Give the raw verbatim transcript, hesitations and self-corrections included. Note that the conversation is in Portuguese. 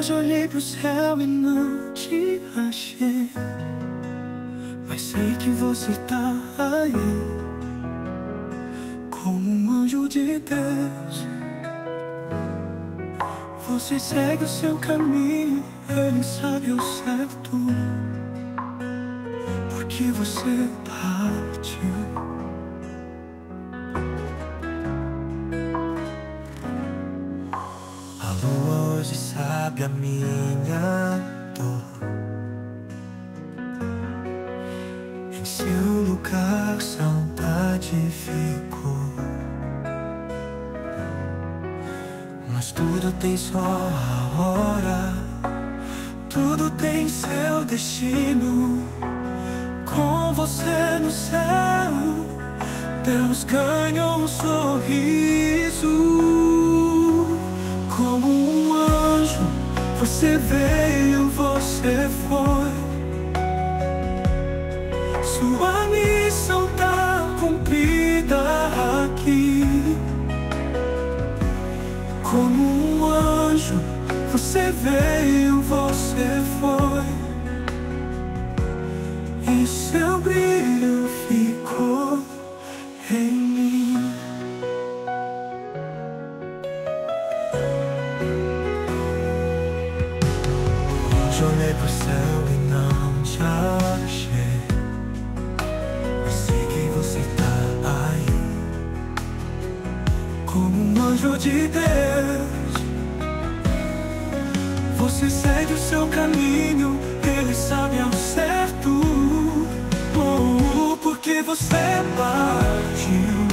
Hoje olhei pro céu e não te achei, mas sei que você tá aí, como um anjo de Deus. Você segue o seu caminho, Ele sabe o certo, porque você partiu. A lua hoje sabe a minha dor, em seu lugar saudade ficou. Mas tudo tem só a hora, tudo tem seu destino. Com você no céu, Deus ganhou um sorriso. Como um anjo, você veio, você foi. Sua missão tá cumprida aqui. Como um anjo, você veio, você foi, e seu brilho ficou em mim. Hoje olhei pro céu e não te achei, mas sei que você tá aí, como um anjo de Deus. Você segue o seu caminho, Ele sabe ao certo, oh, porque você partiu.